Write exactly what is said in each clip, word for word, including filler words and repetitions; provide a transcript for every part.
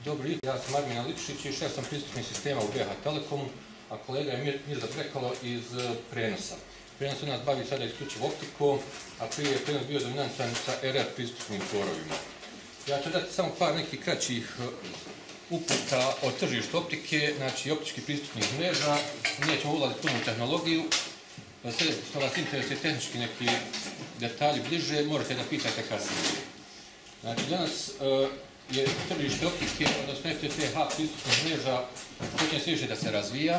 Dobro jutro, ja sam Armin Lipšić i šef sam pristupnih sistema u B H Telekomu, a kolega je Mirza Brekalo iz prenosa. Prenos u nas bavi sada isključivo optikom, a prije je prenos bio dominantan sa R F pristupnim čvorovima. Ja ću dati samo par nekih kraćih uputa o tržištu optike, znači optičkih pristupnih mreža. Nećemo ulaziti puno u tehnologiju. Sve što vas interesuje tehnički neki detalji bliže, možete da pitate kasnije. Znači, danas je tržište optike, odnosno F T T H pristupnih mreža, počinje sve više da se razvija.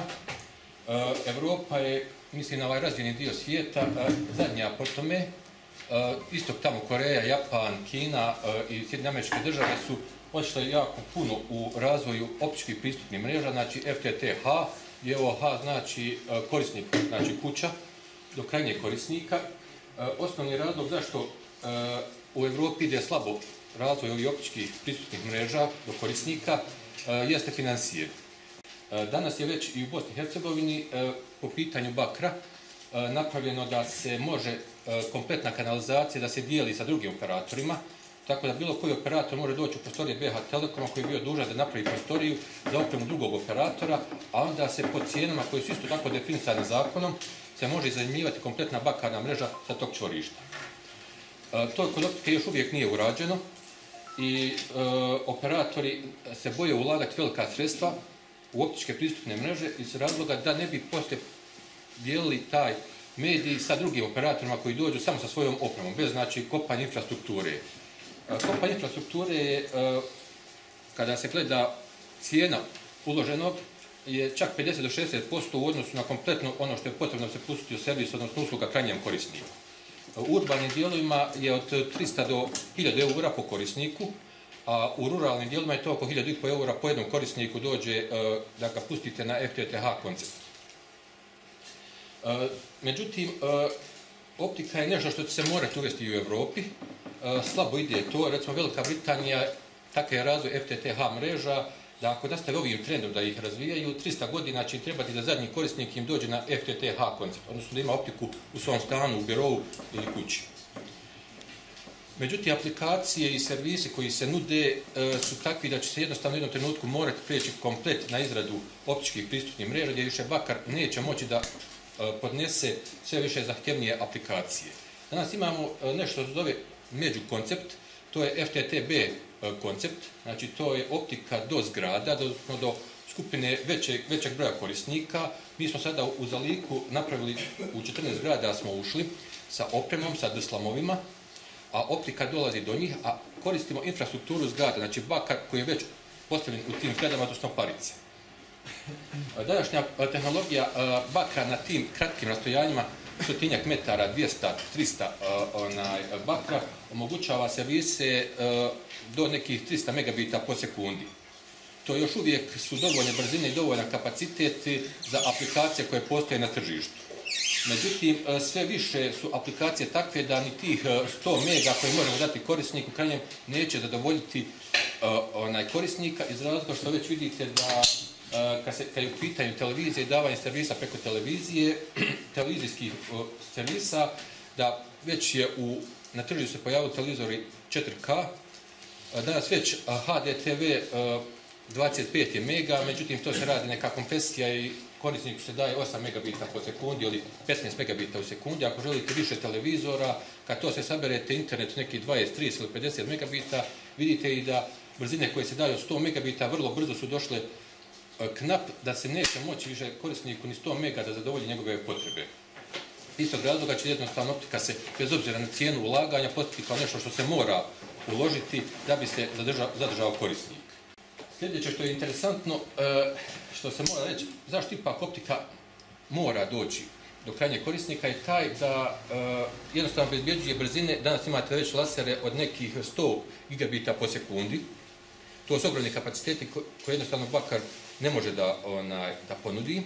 Evropa je, mislim na ovaj razvijeni dio svijeta, zadnja po tome. Istok tamo Koreja, Japan, Kina i Sjedinjene Američke Države su otišle jako puno u razvoju optičkih pristupnih mreža, znači F T T H, gdje ovo H znači korisnik, znači kuća, do krajnjeg korisnika. Osnovni razlog zašto u Evropi ide slabo razvoj ovih optičkih pristupnih mreža do korisnika jeste financije. Danas je već i u Bosni i Hercegovini po pitanju bakra napravljeno da se može kompletna kanalizacija da se dijeli sa drugim operatorima, tako da bilo koji operator može doći u prostorije B H Telekoma koji je bio dužan da napravi prostoriju za opremu drugog operatora, a onda se po cijenama koje su isto tako definisane zakonom se može iznajmljivati kompletna bakarna mreža sa tog čvorišta. To kod optike još uvijek nije urađeno i operatori se boje ulagati velika sredstva u optičke pristupne mreže iz razloga da ne bi poslije dijelili taj medij sa drugim operatorima koji dođu samo sa svojom opremom, bez znači kopanja infrastrukture. Kopanje infrastrukture je, kada se gleda cijena uloženog, je čak pedeset do šezdeset posto u odnosu na kompletno ono što je potrebno da se pustiti u servis, odnosno usluga krajnjem korisniku. U urbanim dijelovima je od trista do hiljadu eura po korisniku, a u ruralnim dijelovima je to oko hiljadu i po eura po jednom korisniku dođe da ga pustite na F T T H koncept. Međutim, optika je nešto što će se morati uvesti u Evropi. Slabo ide to, recimo Velika Britanija, takav je razvoj F T T H mreža, da ako nastave ovim trendom da ih razvijaju, trista godina će im trebati da zadnji korisnik im dođe na F T T H koncept, odnosno da ima optiku u svom stanu, u birovu ili kući. Međutim, aplikacije i servisi koji se nude su takvi da će se jednostavno u jednom trenutku morati prijeći komplet na izradu optičkih pristupnih mreža, gdje više bakar neće moći da podnese sve više zahtjevnije aplikacije. Danas imamo nešto što se zove međukoncept, to je F T T B koncept, znači to je optika do zgrada, odnosno do skupine većeg, većeg broja korisnika. Mi smo sada u Zaliku napravili, u četrnaest zgrada smo ušli sa opremom, sa deslamovima, a optika dolazi do njih, a koristimo infrastrukturu zgrada, znači bakar koji je već postavljen u tim zgradama, odnosno parice. Današnja tehnologija bakra na tim kratkim rastojanjima, stotinjak metara, dvjesto, tristo bakra, omogućava servise do nekih trista megabita po sekundi. To još uvijek su dovoljne brzine i dovoljan kapacitet za aplikacije koje postoje na tržištu. Međutim, sve više su aplikacije takve da ni tih sto mega koje možemo dati korisniku krajnjem neće zadovoljiti korisnika iz razloga što već vidite da kad je u pitanju televizije i davanje servisa preko televizije, televizijskih servisa, da već je na tržištu se pojavili televizori četiri K, danas već H D T V dvadeset pet je mega, međutim to se radi neka kompresija i korisniku se daje osam megabita po sekundi ili petnaest megabita u sekundi. Ako želite više televizora, kad to se saberete internet neki dvadeset, trideset ili pedeset megabita, vidite i da brzine koje se daju od sto megabita vrlo brzo su došle knap da se neće moći više korisniku ni sto mega da zadovolji njegove potrebe. Istog razloga će jednostavno optika se, bez obzira na cijenu ulaganja, postaviti kao nešto što se mora uložiti da bi se zadržao, zadržao korisnik. Sljedeće što je interesantno, što se mora reći, zašto ipak optika mora doći do krajnjeg korisnika je taj da jednostavno obezbjeđuje brzine. Danas imate već lasere od nekih sto gigabita po sekundi. To su ogromni kapaciteti koje jednostavno bakar ne može da, onaj, da ponudi.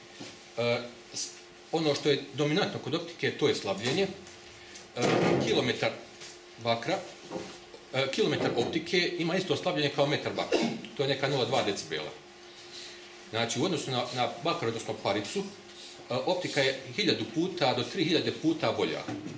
E, ono što je dominantno kod optike, to je slabljenje. E, kilometar bakra, e, kilometar optike ima isto slabljenje kao metar bakra. To je neka nula zarez dva decibela. Znači, u odnosu na, na bakar, odnosno paricu, e, optika je hiljadu puta do tri hiljade puta bolja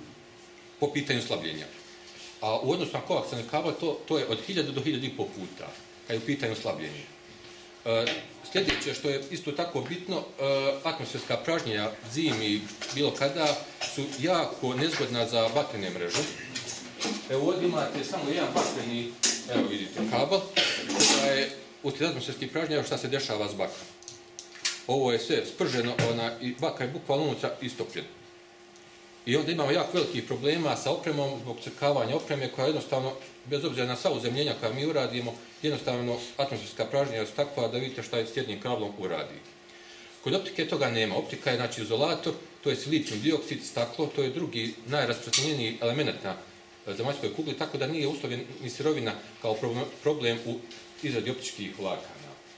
po pitanju slabljenja. A u odnosu na koaksijalni kabel to, to je od hiljadu do hiljadu i pol puta. kad je u pitanju slabljenje. Sljedeće što je isto tako bitno, atmosferska pražnjenja zimi bilo kada su jako nezgodna za bakrene mreže. Evo ovdje imate samo jedan bakreni, evo vidite, kabel, koja je uslijed atmosferskih pražnjenja šta se dešava s bakrom. Ovo je sve sprženo i bakar je bukvalno unutra istopljen. I onda imamo jako velikih problema sa opremom zbog crkavanja opreme koja jednostavno, bez obzira na sva uzemljenja koja mi uradimo, jednostavno atmosferska pražnjenja su takva da vidite šta je s jednim kablom uradi. Kod optike toga nema. Optika je znači izolator, to je silicijum dioksid, staklo, to je drugi najrasprostranjeniji element na zemaljskoj kugli, tako da nije uslovljen ni sirovina kao problem u izradi optičkih vlakana.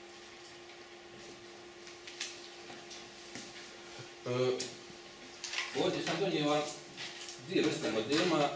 E, ovdje sam donio vam dvije vrste modema.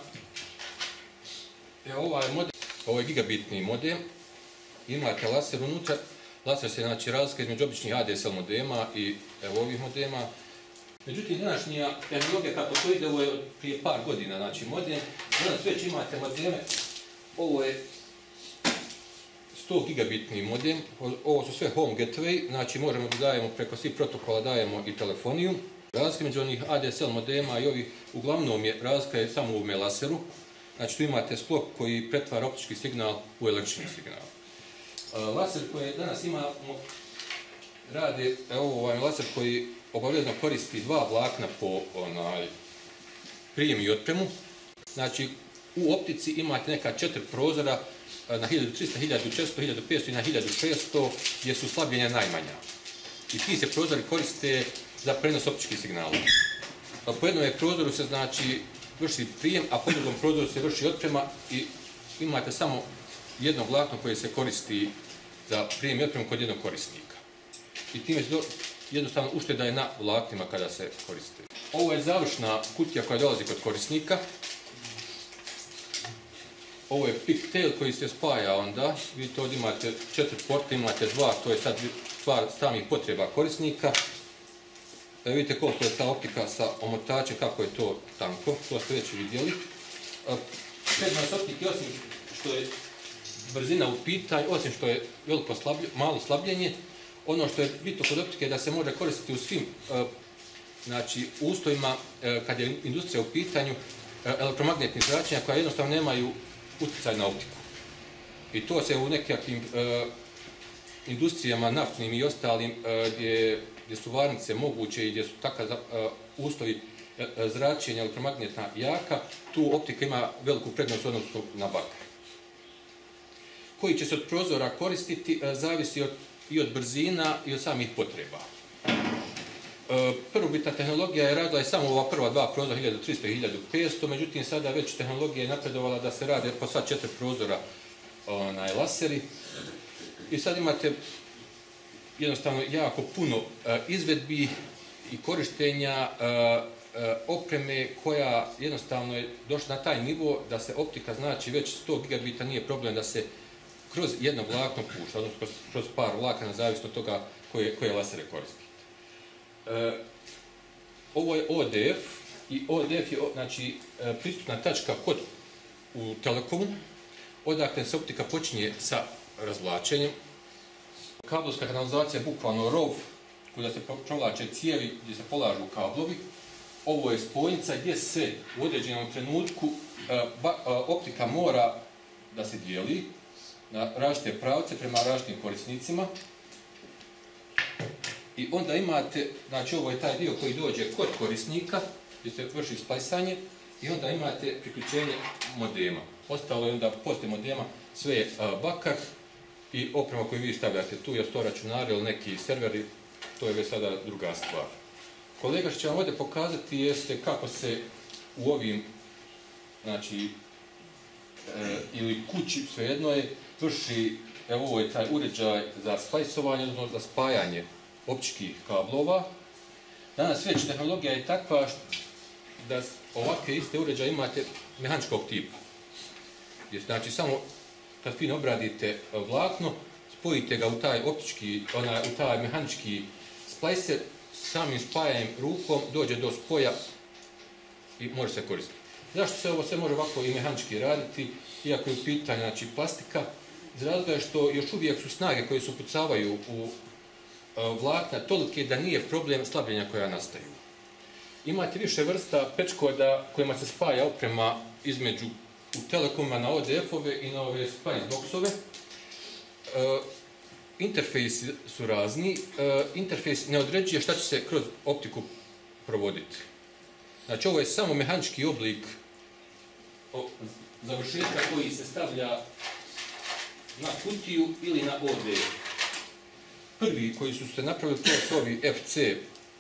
Evo ovaj modem, ovo je gigabitni modem, imate laser unutra. Laser se znači razlika između običnih A D S L modema i evo ovih modema. Međutim, današnja tehnologija kako to ide, ovo je prije par godina, znači modem. Danas već imate modeme, ovo je sto gigabitni modem, ovo su sve home gateway, znači možemo da dajemo preko svih protokola, dajemo i telefoniju. Razlika među onih A D S L modema i ovih, uglavnom je razlika je samo u ovome laseru. Znači tu imate sklop koji pretvara optički signal u električni signal. Laser koji danas imamo rade, evo ovaj laser koji obavezno koristi dva vlakna po onaj prijem i otpremu. Znači u optici imate neka četiri prozora na hiljadu trista, hiljadu četiristo, hiljadu petsto i na hiljadu šesto gdje su slabljenja najmanja. I ti se prozori koriste za prenos optičkih signala. Po jednom prozoru se znači vrši prijem, a po drugom prozoru se vrši otprema i imate samo jedno vlakno koje se koristi za prijem i otpremu kod jednog korisnika. I time se jednostavno ušteda je na vlaknima kada se koriste. Ovo je završna kutija koja dolazi kod korisnika. Ovo je pigtail koji se spaja onda. Vidite ovdje imate četiri porta, imate dva, to je sad stvar samih potreba korisnika. Da vidite koliko je ta optika sa omotačem, kako je to tanko, to ste već vidjeli. Prednost optike, osim što je brzina u pitanju, osim što je veliko slablje, malo slabljenje, ono što je bitno kod optike je da se može koristiti u svim znači, ustojima kad je industrija u pitanju elektromagnetnih zračenja koja jednostavno nemaju utjecaj na optiku. I to se u nekakvim industrijama naftnim i ostalim gdje gdje su varnice moguće i gdje su takav uslovi zračenja elektromagnetna jaka, tu optika ima veliku prednost u odnosu na bakar. Koji će se od prozora koristiti, zavisi od, i od brzina i od samih potreba. Prvobitna tehnologija je radila i samo ova prva dva prozora, hiljadu tristo i hiljadu petsto, međutim sada već tehnologija je napredovala da se rade po sva četiri prozora onaj, laseri. I sad imate jednostavno jako puno uh, izvedbi i korištenja uh, uh, opreme koja jednostavno je došla na taj nivo da se optika znači već sto gigabita nije problem da se kroz jedno vlakno pušta, odnosno kroz, kroz par vlakana, zavisno od toga koje, koje lasere koristi. Uh, ovo je O D F i O D F je znači, uh, pristupna tačka kod u Telekomu, odakle se optika počinje sa razvlačenjem. Kablovska kanalizacija je bukvalno rov kuda se provlače cijevi gdje se polažu kablovi. Ovo je spojnica gdje se u određenom trenutku optika mora da se dijeli na različite pravce prema različitim korisnicima. I onda imate, znači ovo je taj dio koji dođe kod korisnika gdje se vrši splajsanje i onda imate priključenje modema. Ostalo je onda poslije modema sve je bakar i oprema koju vi stavljate tu, je to računari ili neki serveri, to je već sada druga stvar. Kolega što će vam ovdje pokazati jeste kako se u ovim, znači, e, ili kući, svejedno je, vrši, evo ovo je taj uređaj za splajsovanje, odnosno za spajanje optičkih kablova. Danas već tehnologija je takva da ovakve iste uređaje imate mehaničkog tipa. Znači samo kad fino obradite vlakno, spojite ga u taj optički, onaj, u taj mehanički splajser, samim spajanjem rukom dođe do spoja i može se koristiti. Zašto se ovo sve može ovako i mehanički raditi, iako je u pitanju znači, plastika, iz razloga što još uvijek su snage koje se upucavaju u vlakna tolike da nije problem slabljenja koja nastaju. Imate više vrsta pečkoda kojima se spaja oprema između u telekoma na O D F-ove i na ove Spice boxove. Interfejsi su razni. Interfejs ne određuje šta će se kroz optiku provoditi. Znači, ovo je samo mehanički oblik završetka koji se stavlja na kutiju ili na O D F. Prvi koji su se napravili, to su ovi F C,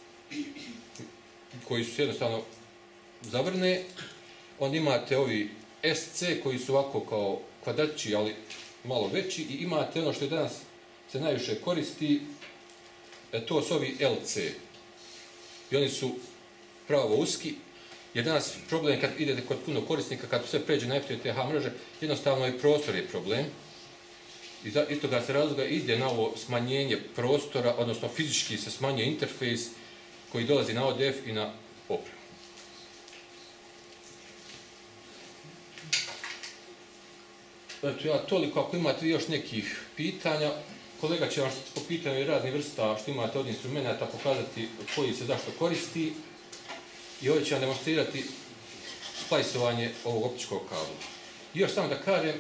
koji su se jednostavno zavrne. Onda imate ovi S C koji su ovako kao kvadratići, ali malo veći. I imate ono što je danas se najviše koristi, to su ovi L C. I oni su pravo uski. Jer danas problem kad idete kod puno korisnika, kad sve pređe na F T T H mreže, jednostavno i prostor je problem. Iz toga se razloga ide na ovo smanjenje prostora, odnosno fizički se smanjuje interfejs koji dolazi na O D F i na opremu. Eto ja toliko, ako imate još nekih pitanja, kolega će vam po pitanju raznih vrsta što imate od instrumenta pokazati koji se zašto koristi i ovdje će vam demonstrirati splajsovanje ovog optičkog kabla. I još samo da kažem,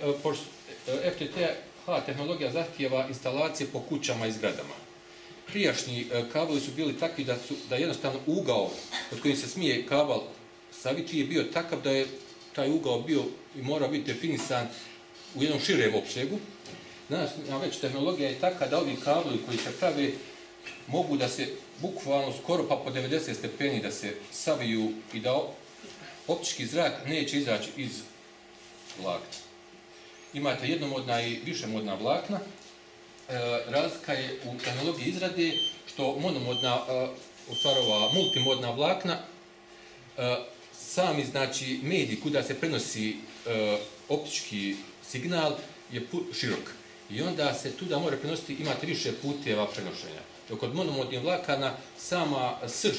F T T H tehnologija zahtijeva instalacije po kućama i zgradama. Prijašnji kabeli su bili takvi da, su, da jednostavno ugao od kojim se smije kabel saviti je bio takav da je taj ugao bio i mora biti definisan u jednom širem opsegu. Danas već tehnologija je takva da ovi kabeli koji se prave mogu da se bukvalno skoro pa po devedeset stepeni da se saviju i da optički zrak neće izaći iz vlakna. Imate jednomodna i višemodna vlakna. E, razlika je u tehnologiji izrade što monomodna, e, u stvari ova multimodna vlakna, e, sami znači medij kuda se prenosi e, optički signal je širok. I onda se tuda mora prenositi, imate više puteva prenošenja. Dok kod monomodnih vlakana sama srž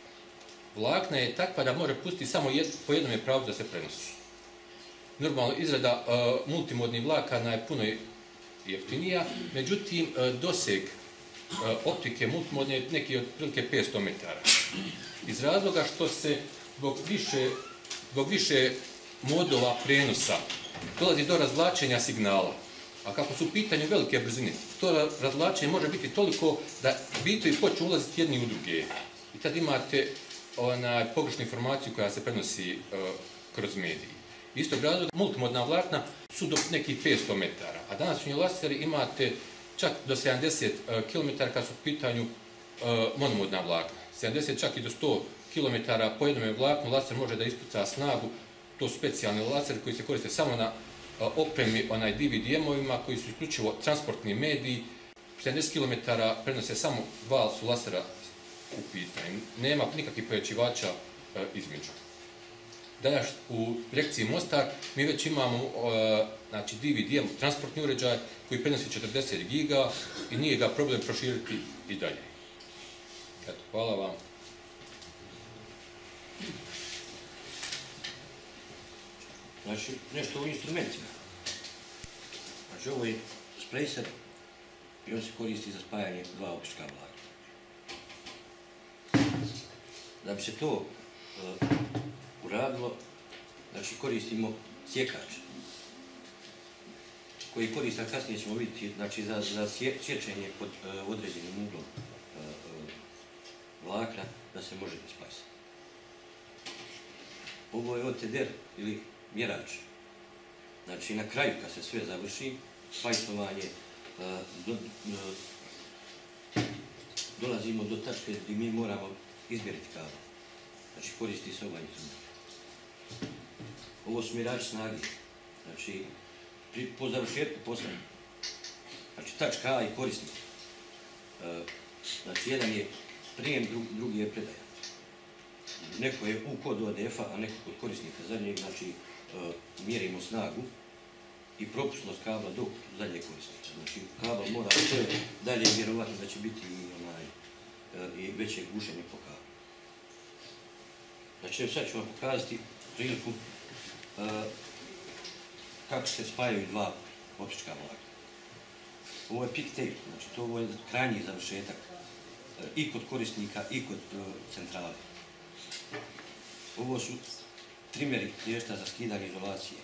vlakna je takva da mora pustiti samo jed, po jednom je pravu da se prenosi. Normalno, izrada uh, multimodnih vlakana je puno jeftinija, međutim, uh, doseg uh, optike multimodne je neki otprilike petsto metara. Iz razloga što se zbog više, zbog više modova prenosa dolazi do razvlačenja signala. A kako su u pitanju velike brzine, to razvlačenje može biti toliko da bitovi počnu ulaziti jedni u druge. I tad imate onaj, pogrešnu informaciju koja se prenosi uh, kroz mediji. Istog razloga, multimodna vlakna su do nekih petsto metara, a današnji laseri imate čak do sedamdeset kilometara kad su u pitanju uh, monomodna vlakna. sedamdeset čak i do sto kilometara po jednom vlaknu laser može da ispuca snagu. To su specijalni laseri koji se koriste samo na uh, opremi onaj D V D M-ovima koji su isključivo transportni mediji. sedamdeset kilometara prenose samo dva su lasera u pitanju. Nema nikakvih pojačivača uh, između. Danas u direkciji Mostar mi već imamo uh, znači D V D M, transportni uređaj koji prenosi četrdeset giga i nije ga problem proširiti i dalje. Eto, hvala vam. Znači, nešto u instrumentima. Znači, ovo je splacer i on se koristi za spajanje dva optička vlaka. Da bi se to uh, uradilo, znači koristimo sjekač, koji korista, kasnije ćemo vidjeti, znači za, za sječenje pod uh, određenim uglom uh, uh, vlakna, da se može spajsati. Ovo je O T D R ili mjerač. Znači na kraju kad se sve završi, spajsovanje, uh, do, uh, dolazimo do tačke gdje mi moramo izmjeriti kabel. Znači koristi se ovaj instrument. Ovo su mjerači snage. Znači pri, po završetku posla. Znači tačka A i korisnik. Uh, znači jedan je prijem, drug, drugi je predaja. Neko je u kod O D F-a, a neko kod korisnika zadnjeg, znači uh, mjerimo snagu i propusnost kabla do zadnjeg korisnika. Znači kabel mora sve dalje vjerovatno da će biti i, onaj, uh, i veće gušenje po kablu. Znači sad ću vam pokazati priliku uh, kako se spajaju dva optička vlaka. ovo je pick tape, znači to ovo je krajnji završetak i kod korisnika i kod centrale. Ovo su trimeri lješta za skidanje izolacije.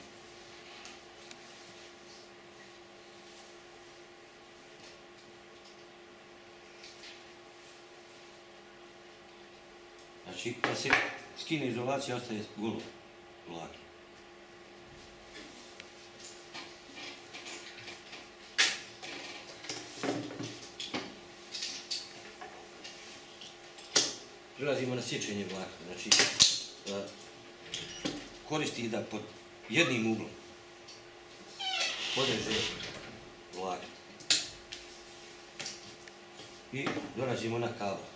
Znači, da se skine izolacija, ostaje golo vlak. Prelazimo na sječenje vlaka. Znači, koristi da pod jednim uglom podreže vlak. I dolazimo na kabel.